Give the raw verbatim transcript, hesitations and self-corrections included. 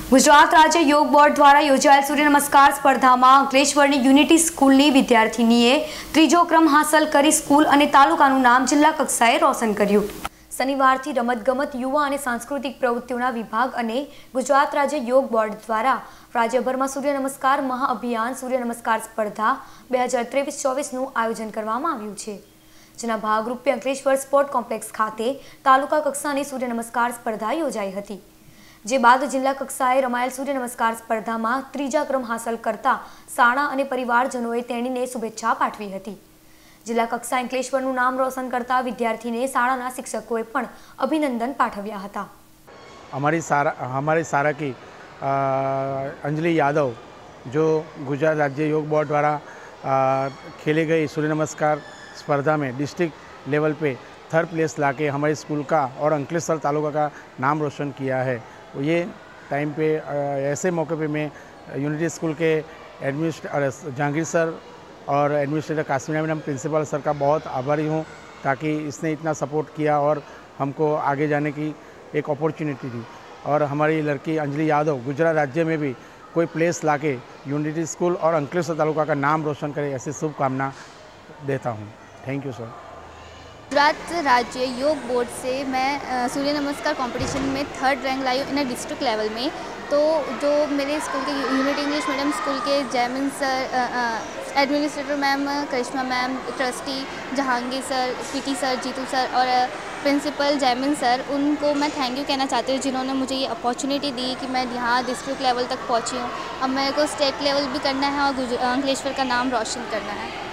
गुजरात राज्य योग बोर्ड द्वारा योजाયેલ सूर्य नमस्कार स्पर्धाમાં અંકલેશ્વરની યુનિટી સ્કૂલની વિદ્યાર્થીનીએ ત્રીજો ક્રમ હાંસલ કરી સ્કૂલ અને તાલુકાનું નામ જિલ્લા કક્ષાએ રોશન કર્યું। શનિવારથી રમતગમત યુવા અને સાંસ્કૃતિક પ્રવૃત્તિઓના વિભાગ અને ગુજરાત રાજ્ય યોગ બોર્ડ દ્વારા રાજ્યભરમાં સૂર્ય નમસ્કાર મહાઅભિયાન સૂર્ય નમસ્કાર સ્પર્ધા બે હજાર ત્રેવીસ ચોવીસનું આયોજન કરવામાં આવ્યું છે, જેના ભાગરૂપે અંકલેશ્વર સ્પોર્ટ કોમ્પ્લેક્સ ખાતે તાલુકા કક્ષાની સૂર્ય નમસ્કાર સ્પર્ધા યોજાઈ હતી। જે બાદ જિલ્લા કક્ષાએ રમાયેલ સૂર્ય નમસ્કાર સ્પર્ધામાં ત્રીજા ક્રમ હાંસલ કરતા શાળા અને પરિવારજનોએ તેણીને શુભેચ્છા પાઠવી હતી। જિલ્લા કક્ષાએ અંકલેશ્વરનું નામ રોશન કરતા વિદ્યાર્થીને શાળાના શિક્ષકોએ પણ અભિનંદન પાઠવ્યા હતા। हमारी सारा हमारी सारा की आ, अंजलि यादव जो गुजरात राज्य योग बोर्ड द्वारा आ, खेली गई सूर्य नमस्कार स्पर्धा में डिस्ट्रिक्ट लेवल पे थर्ड प्लेस लाके हमारी स्कूल का और अंकलेश्वर तालुका का नाम रोशन किया है। ये टाइम पे ऐसे मौके पे मैं यूनिटी स्कूल के एडमिनिस्ट्रेटर जहांगीर सर और administrator Kashmira madam principal sir का बहुत आभारी हूँ, ताकि इसने इतना सपोर्ट किया और हमको आगे जाने की एक अपॉर्चुनिटी दी। और हमारी लड़की अंजलि यादव गुजरात राज्य में भी कोई प्लेस लाके यूनिटी स्कूल और अंकलेश्वर तालुका का नाम रोशन करे, ऐसी शुभकामना देता हूँ। Thank you sir. गुजरात राज्य योग बोर्ड से मैं सूर्य नमस्कार कंपटीशन में थर्ड रैंक लाई हूँ इन डिस्ट्रिक्ट लेवल में। तो जो मेरे स्कूल के यूनिटी इंग्लिश मीडियम स्कूल के Jaimin sir, administrator ma'am Karishma ma'am, trustee Jahangir sir, PT sir, Jitu sir और प्रिंसिपल जैमिन सर, उनको मैं थैंक यू कहना चाहती हूँ, जिन्होंने मुझे ये अपॉर्चुनिटी दी कि मैं यहाँ डिस्ट्रिक्ट लेवल तक पहुँची हूँ। अब मेरे को स्टेट लेवल भी करना है और अंकलेश्वर का नाम रोशन करना है।